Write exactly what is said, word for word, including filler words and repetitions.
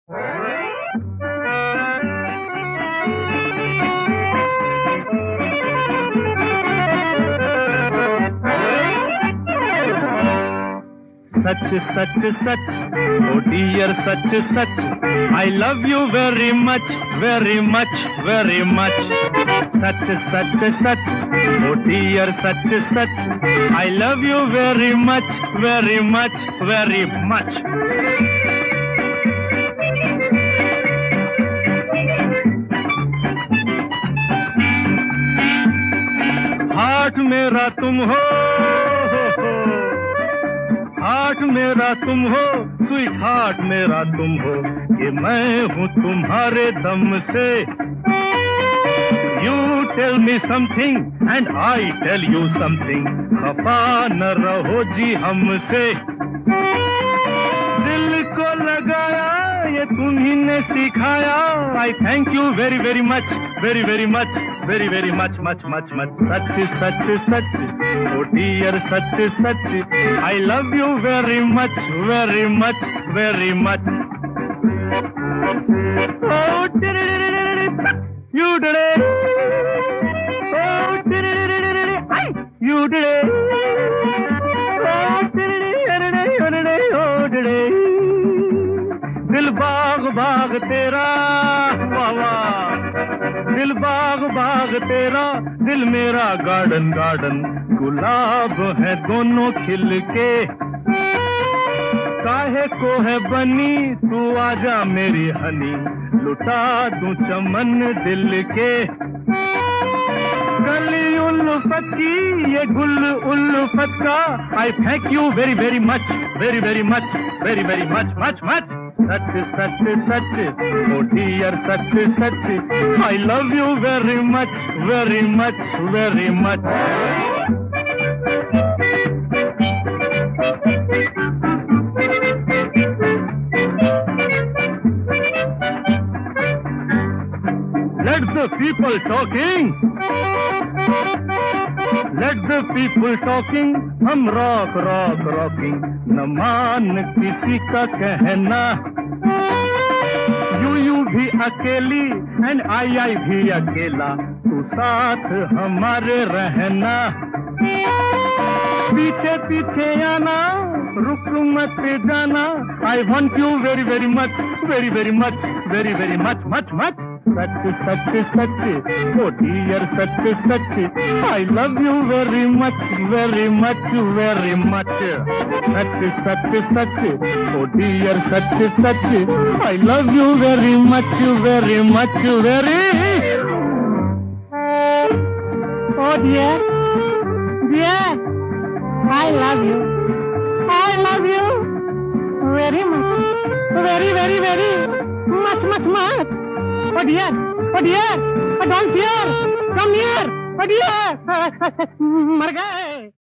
सच सच सच oh dear सच सच I love you very much very much very much सच सच सच ओ डियर सच सच I love you very much very much very much. Heart मेरा तुम हो, हार्ट मेरा तुम हो, स्वीट हार्ट मेरा तुम हो, कि मैं हूँ तुम्हारे दम से। You tell me something and I tell you something, खफा न रहो जी हमसे। दिल को लगाया ये तुम्ही ने सिखाया, I thank you very very much, very very much, very very much much much much। सच सच सच ओ डियर सच सच I love you very much very much very much। Oh you did it, oh did it, you did it, oh did it, oh did it। दिल बाग बाग तेरा वाह वाह, दिल बाग बाग तेरा, दिल मेरा गार्डन गार्डन, गुलाब है दोनों खिल के। काहे को है बनी तू आजा मेरी हनी, लुटा दूं चमन दिल के। गली उल्फत की ये गुल उल्फत का, I thank you very very much very very much very very much much much. सच सच सच ओ डियर सच सच I love you very much very much very much. Let the people talking, let the people talking, हम rock rock rocking, न मान किसी का कहना। यू यू भी अकेली एंड आई आई भी अकेला, तू साथ हमारे रहना। पीछे पीछे आना रुक मत जाना, I want you very very much very very much very very much much much. सच सच सच ओ डियर सच सच I love you very much very much very much. सच सच सच ओ डियर सच सच I love you very much very much very. Oh dear, dear, I love you, I love you very much, very very very much much much। Oh dear, oh dear, oh don't fear, come here, oh dear, मर गए।